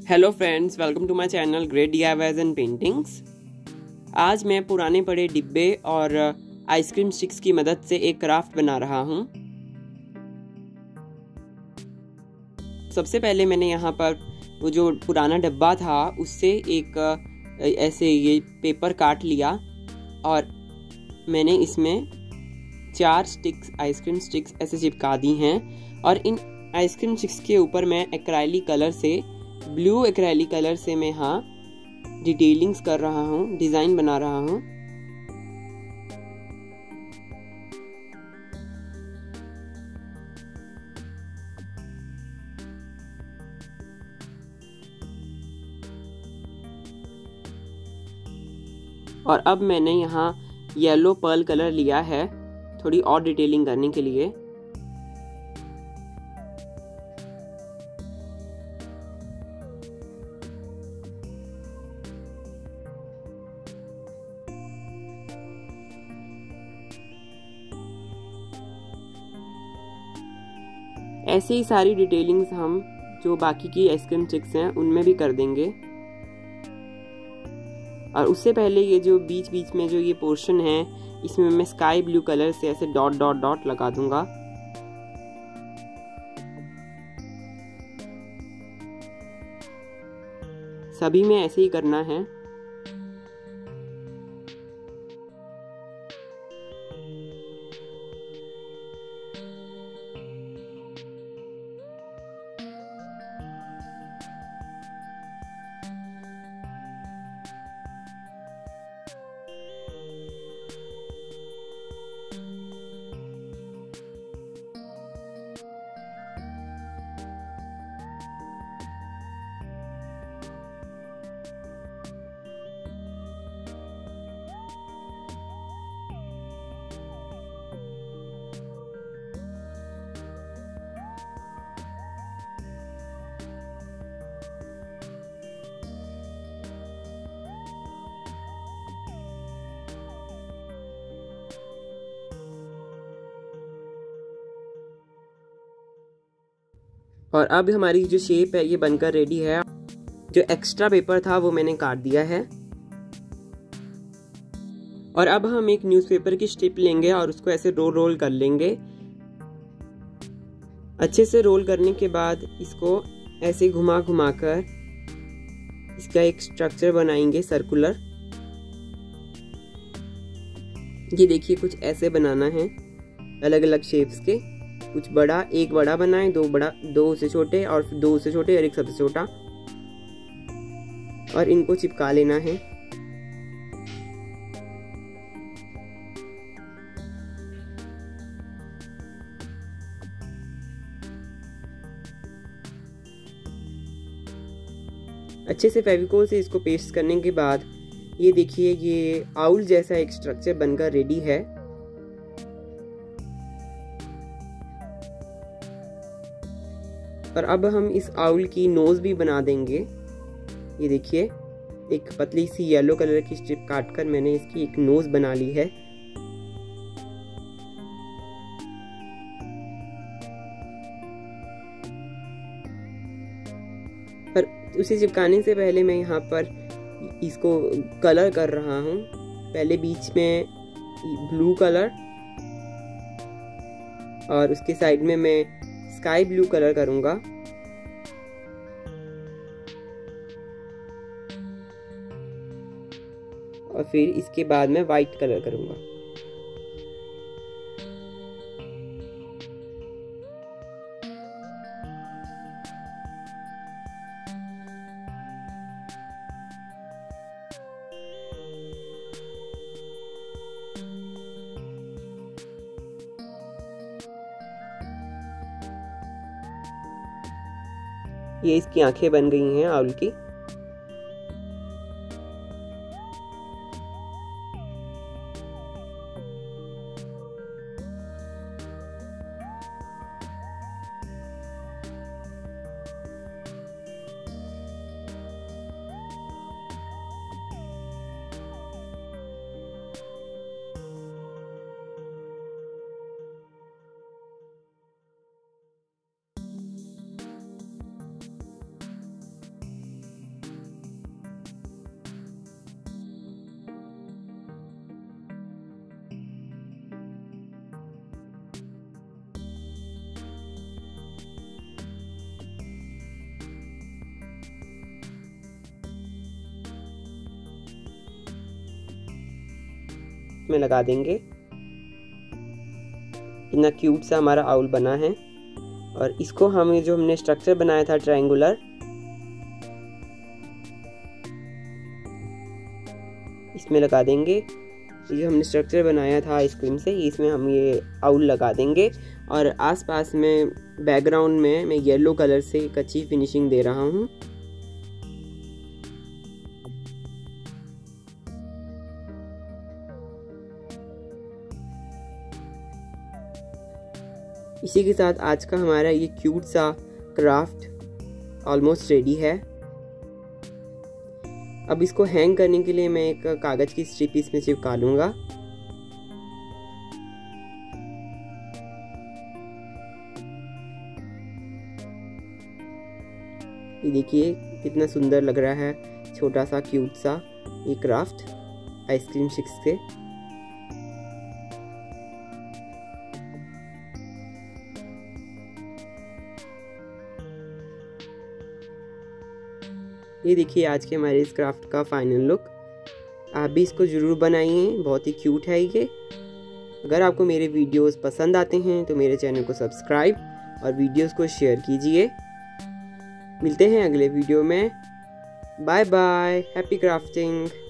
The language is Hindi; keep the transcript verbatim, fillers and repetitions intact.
Hello friends, welcome to my channel great DIYs and paintings. आज मैं पुराने पड़े डिब्बे और आइसक्रीम स्टिक्स की मदद से एक क्राफ्ट बना रहा हूँ। सबसे पहले मैंने यहाँ पर वो जो पुराना डब्बा था उससे एक ऐसे ये पेपर काट लिया और मैंने इसमें चार स्टिक्स आइसक्रीम स्टिक्स ऐसे चिपका दी हैं और इन आइसक्रीम स्टिक्स के ऊपर मैं एक्राइलिक कलर से ब्लू एक्रेलिक कलर से मैं यहाँ डिटेलिंग्स कर रहा हूँ, डिज़ाइन बना रहा हूँ। और अब मैंने यहाँ येलो पर्ल कलर लिया है थोड़ी और डिटेलिंग करने के लिए। ऐसे ही सारी डिटेलिंग्स हम जो बाकी की आइसक्रीम स्टिक्स हैं उनमें भी कर देंगे। और उससे पहले ये जो बीच बीच में जो ये पोर्शन है इसमें मैं स्काई ब्लू कलर से ऐसे डॉट डॉट डॉट लगा दूंगा। सभी में ऐसे ही करना है। और अब हमारी जो शेप है ये बनकर रेडी है। जो एक्स्ट्रा पेपर था वो मैंने काट दिया है। और अब हम एक न्यूज़पेपर की स्ट्रिप लेंगे और उसको ऐसे रोल रोल कर लेंगे। अच्छे से रोल करने के बाद इसको ऐसे घुमा घुमा कर इसका एक स्ट्रक्चर बनाएंगे सर्कुलर। ये देखिए कुछ ऐसे बनाना है अलग अलग शेप्स के। कुछ बड़ा, एक बड़ा बनाएं, दो बड़ा, दो से छोटे और दो से छोटे और एक सबसे छोटा, और इनको चिपका लेना है। अच्छे से फेविकोल से इसको पेस्ट करने के बाद ये देखिए ये आउल जैसा एक स्ट्रक्चर बनकर रेडी है। और अब हम इस आउल की नोज भी बना देंगे। ये देखिए एक पतली सी येलो कलर की स्ट्रिप काटकर मैंने इसकी एक नोज बना ली है। पर उसे चिपकाने से पहले मैं यहाँ पर इसको कलर कर रहा हूँ। पहले बीच में ब्लू कलर और उसके साइड में मैं स्काई ब्लू कलर करूंगा। और फिर इसके बाद मैं वाइट कलर करूंगा। ये इसकी आंखें बन गई हैं आउल की। इसमें लगा देंगे। इतना क्यूट सा हमारा आउल बना है। और इसको हम जो हमने स्ट्रक्चर बनाया था ट्रायंगुलर, इसमें लगा देंगे। ये जो हमने स्ट्रक्चर बनाया था आइसक्रीम से, इसमें हम ये आउल लगा देंगे। और आसपास में बैकग्राउंड में मैं येलो कलर से एक अच्छी फिनिशिंग दे रहा हूँ। इसी के साथ आज का हमारा ये क्यूट सा क्राफ्ट ऑलमोस्ट रेडी है। अब इसको हैंग करने के लिए मैं एक कागज की स्ट्रिप इसमें चिपका लूंगा। ये देखिए कितना सुंदर लग रहा है, छोटा सा क्यूट सा ये क्राफ्ट आइसक्रीम स्टिक्स से। ये देखिए आज के हमारे इस क्राफ्ट का फाइनल लुक। आप भी इसको ज़रूर बनाइए, बहुत ही क्यूट है ये। अगर आपको मेरे वीडियोस पसंद आते हैं तो मेरे चैनल को सब्सक्राइब और वीडियोस को शेयर कीजिए। मिलते हैं अगले वीडियो में। Bye bye, happy crafting.